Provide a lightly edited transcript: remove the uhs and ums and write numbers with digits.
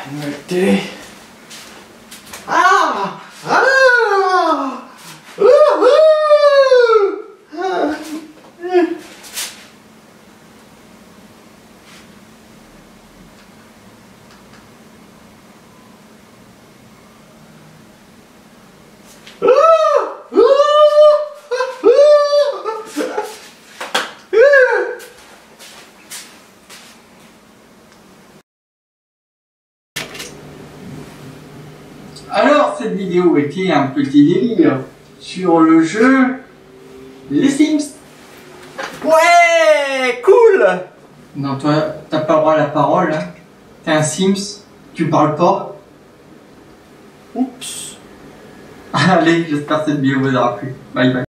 une nouvelle télé. Ah, ah, ouhou, ah. Alors, cette vidéo était un petit délire sur le jeu Les Sims. Ouais, cool. Non, toi, t'as pas le droit à la parole, hein. T'es un Sims, tu parles pas. Oups. Allez, j'espère que cette vidéo vous aura plu. Bye bye.